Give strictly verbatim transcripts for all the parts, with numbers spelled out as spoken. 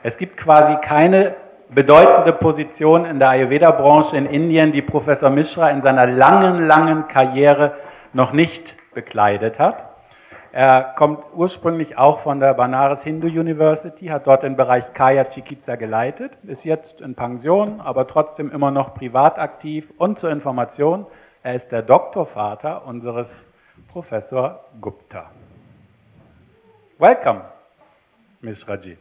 Es gibt quasi keine bedeutende Position in der Ayurveda-Branche in Indien, die Professor Mishra in seiner langen, langen Karriere noch nicht bekleidet hat. Er kommt ursprünglich auch von der Banaras Hindu University, hat dort den Bereich Kaya Chikitsa geleitet, ist jetzt in Pension, aber trotzdem immer noch privat aktiv. Und zur Information, er ist der Doktorvater unseres Professor Gupta. Welcome, Mishraji.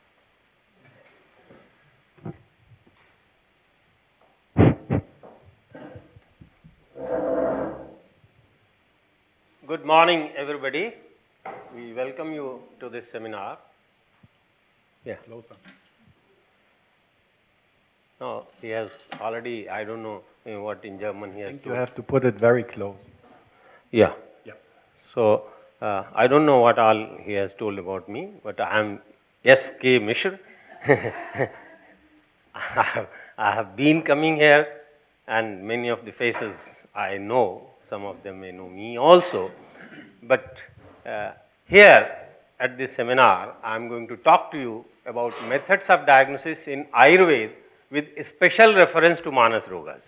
Good morning, everybody. We welcome you to this seminar. Yeah. Closer. No, he has already, I don't know what in German he I has think to. you have to put it very close. Yeah. Yeah. So, uh, I don't know what all he has told about me, but I am S K Mishra. I, have, I have been coming here, and many of the faces I know. Some of them may know me also. But uh, here at this seminar, I am going to talk to you about methods of diagnosis in Ayurveda with special reference to Manas Rogas.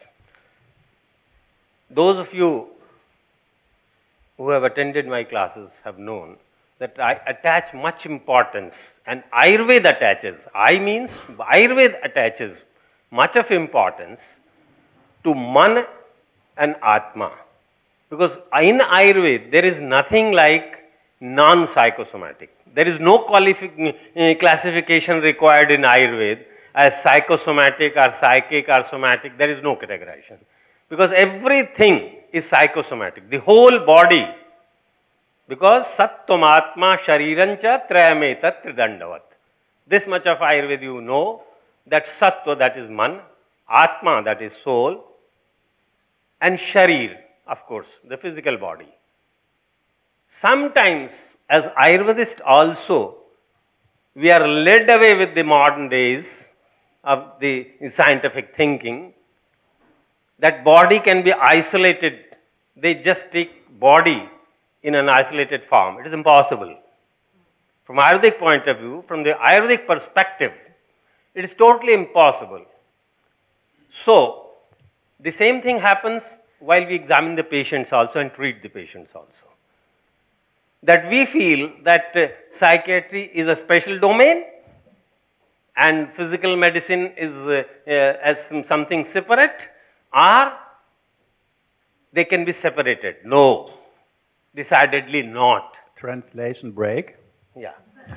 Those of you who have attended my classes have known that I attach much importance, and Ayurveda attaches, I means Ayurveda attaches much of importance to Man and Atma. Because in Ayurveda, there is nothing like non-psychosomatic. There is no classification required in Ayurveda as psychosomatic or psychic or somatic. There is no categorization. Because everything is psychosomatic, the whole body. Because Sattvam Atma Sharirancha Trayametat Tridandavat. This much of Ayurveda you know, that Sattva, that is Man, Atma, that is soul, and Sharir, of course, the physical body. Sometimes, as Ayurvedists also, we are led away with the modern days of the scientific thinking, that body can be isolated. They just take body in an isolated form. It is impossible. From Ayurvedic point of view, from the Ayurvedic perspective, it is totally impossible. So, the same thing happens while we examine the patients also and treat the patients also. That we feel that uh, psychiatry is a special domain and physical medicine is uh, uh, as something separate, or they can be separated. No, decidedly not. Translation break. Yeah.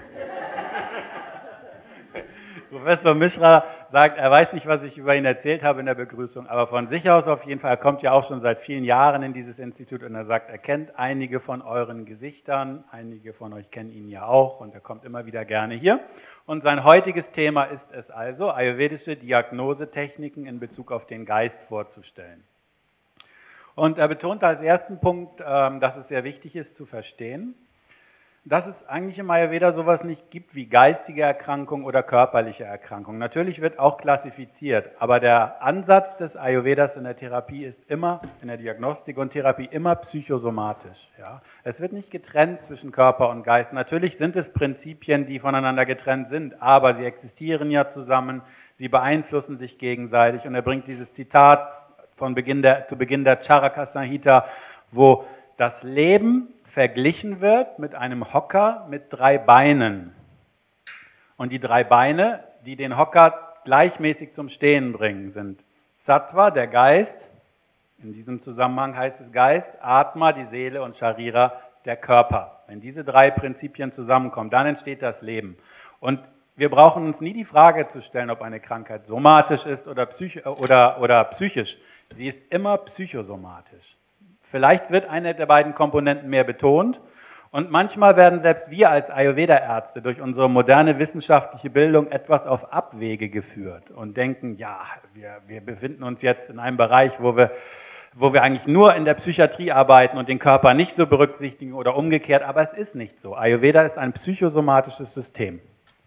Professor Mishra sagt, er weiß nicht, was ich über ihn erzählt habe in der Begrüßung, aber von sich aus auf jeden Fall, er kommt ja auch schon seit vielen Jahren in dieses Institut und er sagt, er kennt einige von euren Gesichtern, einige von euch kennen ihn ja auch und er kommt immer wieder gerne hier. Und sein heutiges Thema ist es also, ayurvedische Diagnosetechniken in Bezug auf den Geist vorzustellen. Und er betont als ersten Punkt, dass es sehr wichtig ist zu verstehen, dass es eigentlich im Ayurveda sowas nicht gibt wie geistige Erkrankung oder körperliche Erkrankung. Natürlich wird auch klassifiziert, aber der Ansatz des Ayurvedas in der Therapie ist immer, in der Diagnostik und Therapie, immer psychosomatisch. Ja? Es wird nicht getrennt zwischen Körper und Geist. Natürlich sind es Prinzipien, die voneinander getrennt sind, aber sie existieren ja zusammen, sie beeinflussen sich gegenseitig. Und er bringt dieses Zitat von Beginn der, zu Beginn der Charaka Samhita, wo das Leben verglichen wird mit einem Hocker mit drei Beinen. Und die drei Beine, die den Hocker gleichmäßig zum Stehen bringen, sind Sattva, der Geist, in diesem Zusammenhang heißt es Geist, Atma, die Seele und Sharira, der Körper. Wenn diese drei Prinzipien zusammenkommen, dann entsteht das Leben. Und wir brauchen uns nie die Frage zu stellen, ob eine Krankheit somatisch ist oder, psych oder, oder psychisch. Sie ist immer psychosomatisch. Vielleicht wird eine der beiden Komponenten mehr betont und manchmal werden selbst wir als Ayurveda-Ärzte durch unsere moderne wissenschaftliche Bildung etwas auf Abwege geführt und denken, ja, wir, wir befinden uns jetzt in einem Bereich, wo wir, wo wir eigentlich nur in der Psychiatrie arbeiten und den Körper nicht so berücksichtigen oder umgekehrt, aber es ist nicht so. Ayurveda ist ein psychosomatisches System.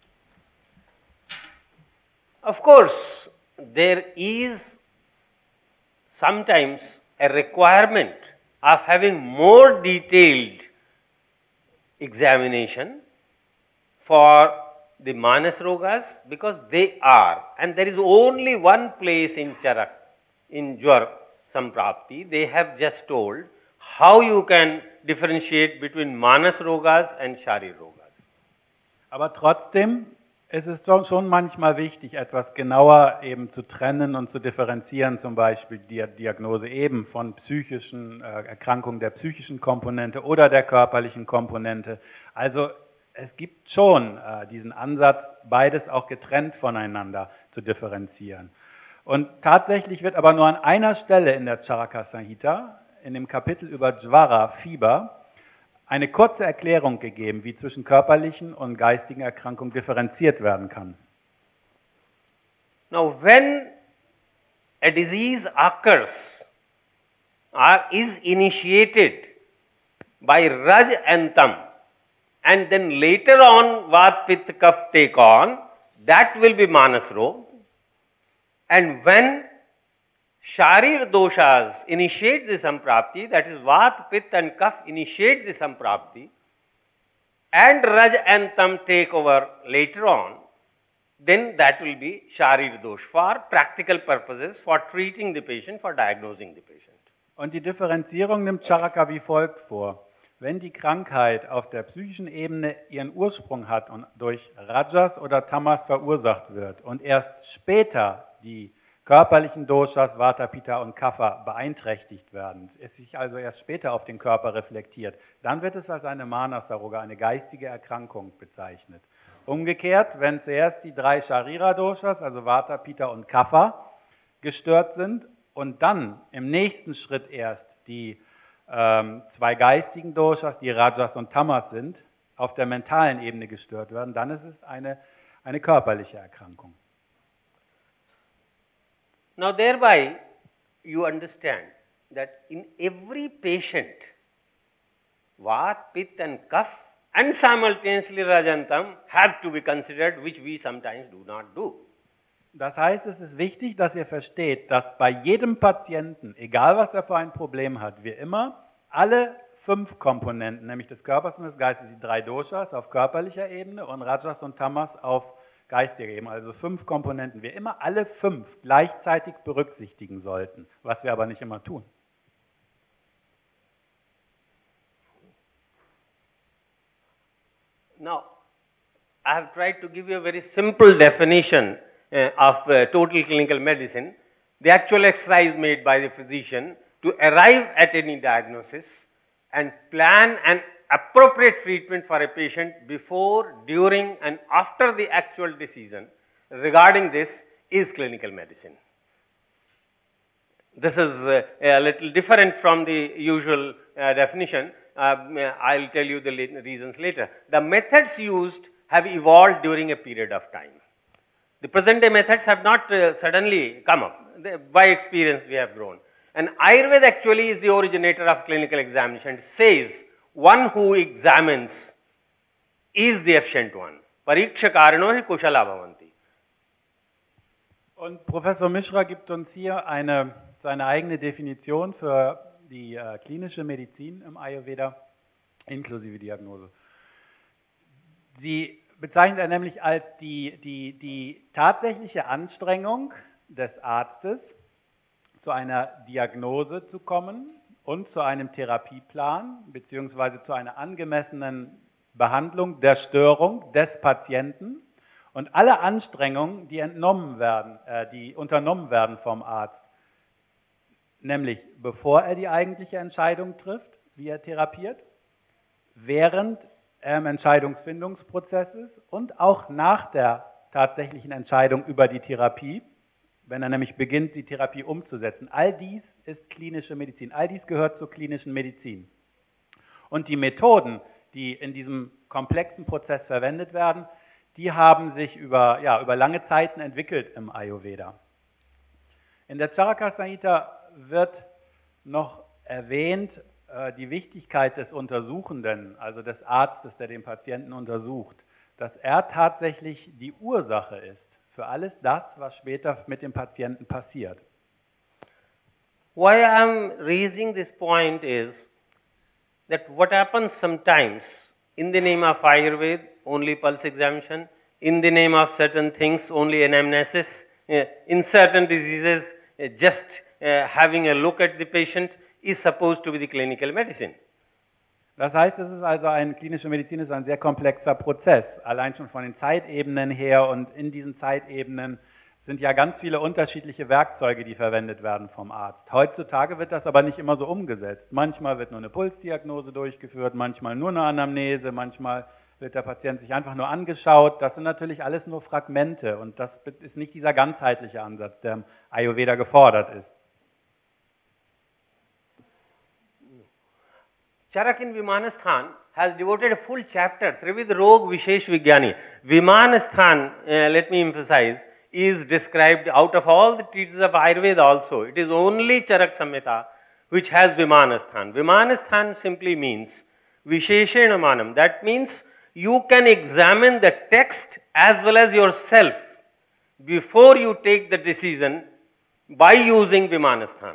Of course, there is sometimes a requirement of having more detailed examination for the Manas Rogas because they are, and there is only one place in Charak, in Jwar Samprapti, they have just told how you can differentiate between Manas Rogas and Sharir Rogas. Aber trotzdem ist es schon manchmal wichtig, etwas genauer eben zu trennen und zu differenzieren, zum Beispiel die Diagnose eben von psychischen äh, Erkrankungen der psychischen Komponente oder der körperlichen Komponente. Also es gibt schon äh, diesen Ansatz, beides auch getrennt voneinander zu differenzieren. Und tatsächlich wird aber nur an einer Stelle in der Charaka Samhita, in dem Kapitel über Jwara, Fieber, eine kurze Erklärung gegeben, wie zwischen körperlichen und geistigen Erkrankungen differenziert werden kann. Now, when a disease occurs or is initiated by Raj and Tam, and then later on Vat, Pitta, Kapha take on, that will be Manas Rog. And when Sharir doshas initiate the Samprapti, that is Vat, Pitta and Kapha initiate the Samprapti, and Raj and Tam take over later on, then that will be Sharir dosh for practical purposes, for treating the patient, for diagnosing the patient. Und die Differenzierung nimmt Charaka wie folgt vor. Wenn die Krankheit auf der psychischen Ebene ihren Ursprung hat und durch Rajas oder Tamas verursacht wird und erst später die körperlichen Doshas, Vata, Pitta und Kapha beeinträchtigt werden, es sich also erst später auf den Körper reflektiert, dann wird es als eine Manasaroga, eine geistige Erkrankung bezeichnet. Umgekehrt, wenn zuerst die drei Sharira-Doshas, also Vata, Pitta und Kapha, gestört sind und dann im nächsten Schritt erst die ähm, zwei geistigen Doshas, die Rajas und Tamas sind, auf der mentalen Ebene gestört werden, dann ist es eine, eine körperliche Erkrankung. Now, thereby you understand that in every patient, Vat, Pitta and Kapha and simultaneously Raja and Tam have to be considered, which we sometimes do not do. Das heißt, es ist wichtig, dass ihr versteht, dass bei jedem Patienten, egal was er für ein Problem hat, wir immer alle fünf Komponenten, nämlich des Körpers und des Geistes, die drei Doshas auf körperlicher Ebene und Rajas und Tamas auf geistiger Ebene, also fünf Komponenten, wir immer alle fünf gleichzeitig berücksichtigen sollten, was wir aber nicht immer tun. Now, I have tried to give you a very simple definition uh, of uh, total clinical medicine, the actual exercise made by the physician to arrive at any diagnosis and plan an appropriate treatment for a patient before, during and after the actual decision regarding this is clinical medicine. This is uh, a little different from the usual uh, definition. Uh, I will tell you the reasons later. The methods used have evolved during a period of time. The present day methods have not uh, suddenly come up. They, by experience we have grown. And Ayurveda actually is the originator of clinical examination. It says one who examines is the efficient one. Pariksha karano hi kushala bhavanti. Und Professor Mishra gibt uns hier eine, seine eigene Definition für die äh, klinische Medizin im Ayurveda, inklusive Diagnose. Sie bezeichnet er nämlich als die, die, die tatsächliche Anstrengung des Arztes, zu einer Diagnose zu kommen und zu einem Therapieplan bzw. zu einer angemessenen Behandlung der Störung des Patienten und alle Anstrengungen, die entnommen werden, äh, die unternommen werden vom Arzt, nämlich bevor er die eigentliche Entscheidung trifft, wie er therapiert, während er im Entscheidungsfindungsprozess ist und auch nach der tatsächlichen Entscheidung über die Therapie, wenn er nämlich beginnt, die Therapie umzusetzen. All dies ist klinische Medizin. All dies gehört zur klinischen Medizin. Und die Methoden, die in diesem komplexen Prozess verwendet werden, die haben sich über, ja, über lange Zeiten entwickelt im Ayurveda. In der Charaka Samhita wird noch erwähnt äh, die Wichtigkeit des Untersuchenden, also des Arztes, der den Patienten untersucht, dass er tatsächlich die Ursache ist für alles das, was später mit dem Patienten passiert. Why I am raising this point is that what happens sometimes in the name of Ayurveda, only pulse examination, in the name of certain things only anamnesis, uh, in certain diseases uh, just uh, having a look at the patient is supposed to be the clinical medicine. Das heißt, es ist also ein, klinische Medizin ist ein sehr komplexer Prozess, allein schon von den Zeitebenen her, und in diesen Zeitebenen sind ja ganz viele unterschiedliche Werkzeuge, die verwendet werden vom Arzt. Heutzutage wird das aber nicht immer so umgesetzt. Manchmal wird nur eine Pulsdiagnose durchgeführt, manchmal nur eine Anamnese, manchmal wird der Patient sich einfach nur angeschaut. Das sind natürlich alles nur Fragmente und das ist nicht dieser ganzheitliche Ansatz, der im Ayurveda gefordert ist. Charak in Vimanasthan has devoted a full chapter, Trivid Rog Vishesh Vigyani. Vimanasthan, uh, let me emphasize, is described out of all the treatises of Ayurveda also. It is only Charak Samhita which has Vimanasthan. Vimanasthan simply means Visheshena Manam. That means you can examine the text as well as yourself before you take the decision by using Vimanasthan.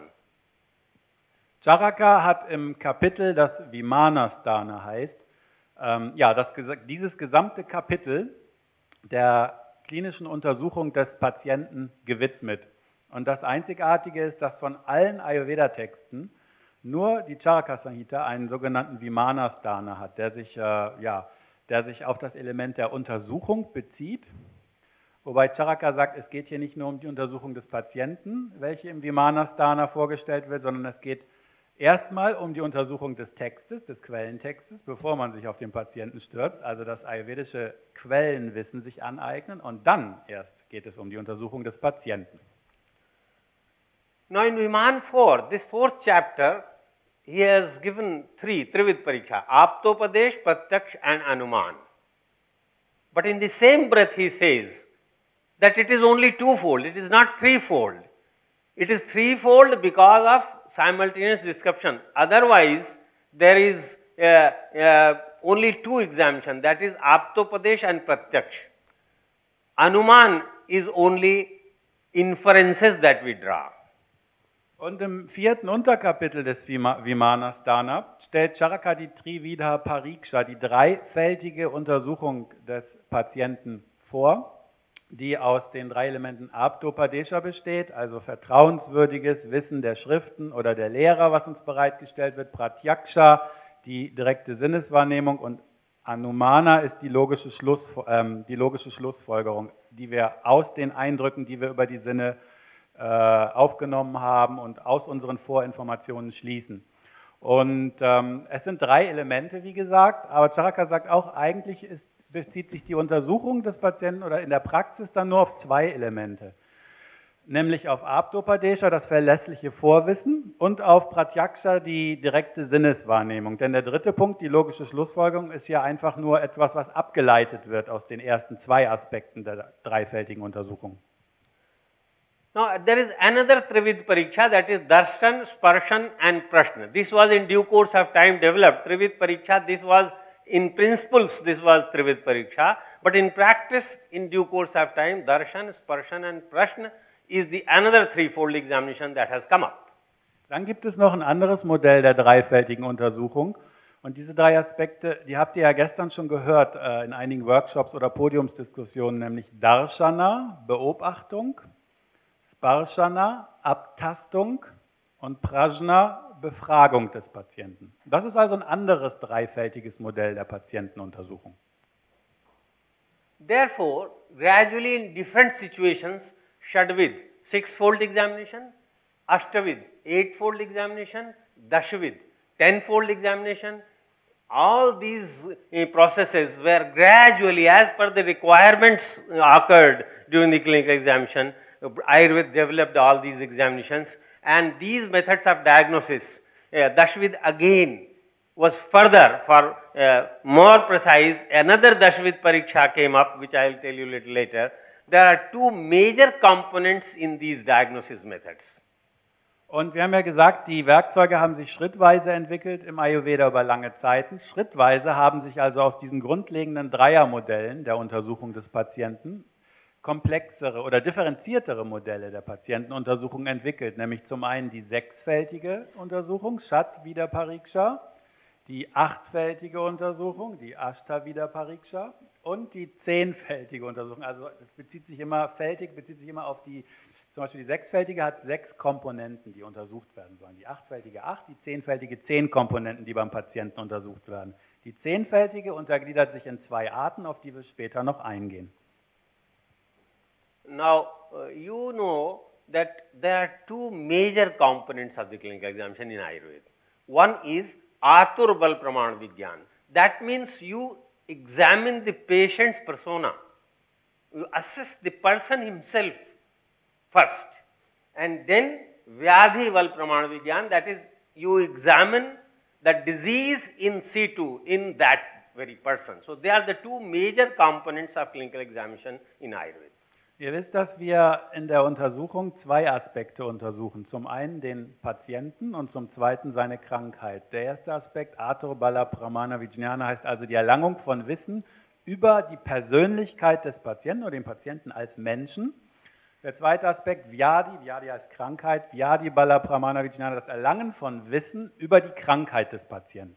Charaka hat im Kapitel, das Vimanasthana heißt, ähm, ja, das, dieses gesamte Kapitel der klinischen Untersuchung des Patienten gewidmet. Und das Einzigartige ist, dass von allen Ayurveda-Texten nur die Charaka Samhita einen sogenannten Vimanasthana hat, der sich, äh, ja, der sich auf das Element der Untersuchung bezieht. Wobei Charaka sagt, es geht hier nicht nur um die Untersuchung des Patienten, welche im Vimanasthana vorgestellt wird, sondern es geht erstmal um die Untersuchung des Textes, des Quellentextes, bevor man sich auf den Patienten stürzt, also das ayurvedische Quellenwissen sich aneignen, und dann erst geht es um die Untersuchung des Patienten. Now in Viman four, this fourth chapter, he has given three, Trivid Pariksha, Aptopadesh, Pratyaksh and Anuman. But in the same breath he says that it is only twofold, it is not threefold. It is threefold because of simultaneous description. Otherwise, there is uh, uh, only two examinations, that is Aptopadesh and Pratyaksh. Anuman is only inferences that we draw. Und im vierten Unterkapitel des Vimanasthana stellt Charaka die Trivida Pariksha, die dreifältige Untersuchung des Patienten vor, die aus den drei Elementen Aptopadesha besteht, also vertrauenswürdiges Wissen der Schriften oder der Lehrer, was uns bereitgestellt wird, Pratyaksha, die direkte Sinneswahrnehmung, und Anumana ist die logische, Schluss, ähm, die logische Schlussfolgerung, die wir aus den Eindrücken, die wir über die Sinne äh, aufgenommen haben und aus unseren Vorinformationen schließen. Und ähm, es sind drei Elemente, wie gesagt, aber Charaka sagt auch, eigentlich ist bezieht sich die Untersuchung des Patienten oder in der Praxis dann nur auf zwei Elemente, nämlich auf Aptopadesha, das verlässliche Vorwissen, und auf Pratyaksha, die direkte Sinneswahrnehmung. Denn der dritte Punkt, die logische Schlussfolgerung, ist ja einfach nur etwas, was abgeleitet wird aus den ersten zwei Aspekten der dreifältigen Untersuchung. Now there is another Trivid Pariksha, that is Darshan, Sparshan and Prashna. This was in due course of time developed. Trivid Pariksha, this was in principles, this was Trivid Pariksha, but in practice, in due course of time, Darshan, Sparshan and Prashna is the another threefold examination that has come up. Dann gibt es noch ein anderes Modell der dreifältigen Untersuchung, und diese drei Aspekte, die habt ihr ja gestern schon gehört äh, in einigen Workshops oder Podiumsdiskussionen, nämlich Darshana, Beobachtung, Sparshana, Abtastung und Prajna, Befragung des Patienten. Das ist also ein anderes dreifältiges Modell der Patientenuntersuchung. Therefore, gradually in different situations, Shadvid, six-fold examination, Ashtavid, eight-fold examination, Dashvid, ten-fold examination, all these uh, processes were gradually, as per the requirements occurred during the clinical examination, Ayurveda developed all these examinations. And these methods of diagnosis, uh, Dashvid again was further for uh, more precise. Another Dashvid Pariksha came up, which I will tell you a little later. There are two major components in these diagnosis methods. Und wir haben ja gesagt, die Werkzeuge haben sich schrittweise entwickelt im Ayurveda über lange Zeiten. Schrittweise haben sich also aus diesen grundlegenden Dreiermodellen der Untersuchung des Patienten komplexere oder differenziertere Modelle der Patientenuntersuchung entwickelt, nämlich zum einen die sechsfältige Untersuchung, Shat-Vida Pariksha, die achtfältige Untersuchung, die Ashtavida Pariksha, und die zehnfältige Untersuchung. Also es bezieht sich immer, fältig bezieht sich immer auf die, zum Beispiel die sechsfältige hat sechs Komponenten, die untersucht werden sollen. Die achtfältige acht, die zehnfältige zehn Komponenten, die beim Patienten untersucht werden. Die zehnfältige untergliedert sich in zwei Arten, auf die wir später noch eingehen. Now, uh, you know that there are two major components of the clinical examination in Ayurveda. One is Atur Bal Praman Vigyan. That means you examine the patient's persona. You assess the person himself first. And then Vyadhi Bal Praman Vigyan, that is, you examine the disease in situ, in that very person. So, they are the two major components of clinical examination in Ayurveda. Ihr wisst, dass wir in der Untersuchung zwei Aspekte untersuchen. Zum einen den Patienten und zum zweiten seine Krankheit. Der erste Aspekt, Atur Bala Pramana Vijnana, heißt also die Erlangung von Wissen über die Persönlichkeit des Patienten oder den Patienten als Menschen. Der zweite Aspekt, Vyadi, Vyadi heißt Krankheit, Vyadi Bala Pramana Vijnana, das Erlangen von Wissen über die Krankheit des Patienten.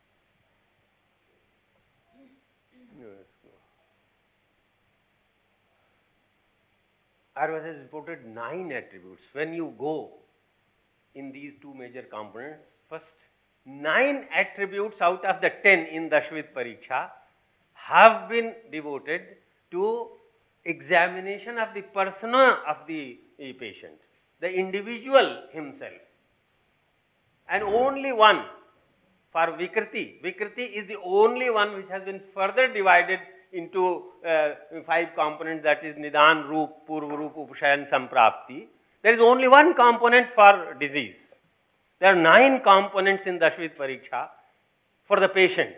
Ayurveda has reported nine attributes. When you go in these two major components, first nine attributes out of the ten in Dashvit Pariksha have been devoted to examination of the persona of the patient, the individual himself. And only one for Vikriti. Vikriti is the only one which has been further divided into uh, five components, that is Nidan, Roop, Purva, Roop, Upashaya and Samprapti. There is only one component for disease. There are nine components in Dashvit Pariksha for the patient.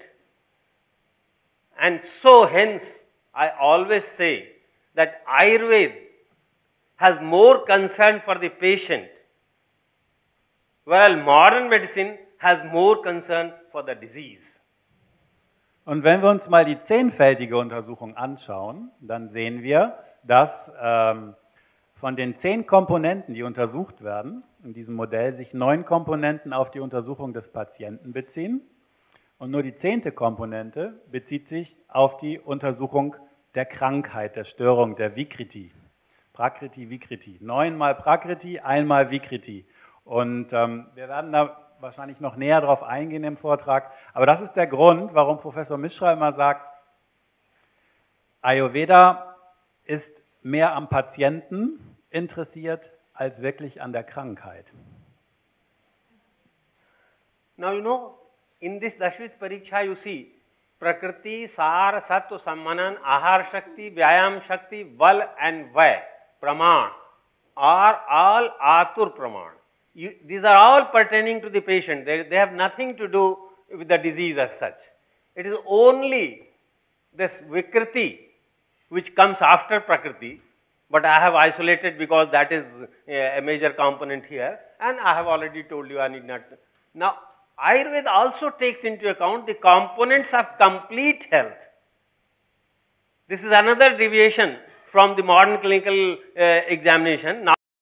And so hence, I always say that Ayurveda has more concern for the patient, while modern medicine has more concern for the disease. Und wenn wir uns mal die zehnfältige Untersuchung anschauen, dann sehen wir, dass ähm, von den zehn Komponenten, die untersucht werden, in diesem Modell sich neun Komponenten auf die Untersuchung des Patienten beziehen und nur die zehnte Komponente bezieht sich auf die Untersuchung der Krankheit, der Störung, der Vikriti. Prakriti, Vikriti. Neunmal Prakriti, einmal Vikriti. Und ähm, wir werden da wahrscheinlich noch näher darauf eingehen im Vortrag. Aber das ist der Grund, warum Professor Mishra immer sagt, Ayurveda ist mehr am Patienten interessiert als wirklich an der Krankheit. Now you know, in this Dashvit Pariksha you see Prakriti, Sar, Sattva, Sammanan, Ahar Shakti, Vyayam Shakti, Bal and Vay, Praman are all Atur Praman. You, these are all pertaining to the patient. They, they have nothing to do with the disease as such. It is only this Vikriti which comes after Prakriti, but I have isolated because that is a major component here, and I have already told you I need not. Now, Ayurveda also takes into account the components of complete health. This is another deviation from the modern clinical uh, examination. Now,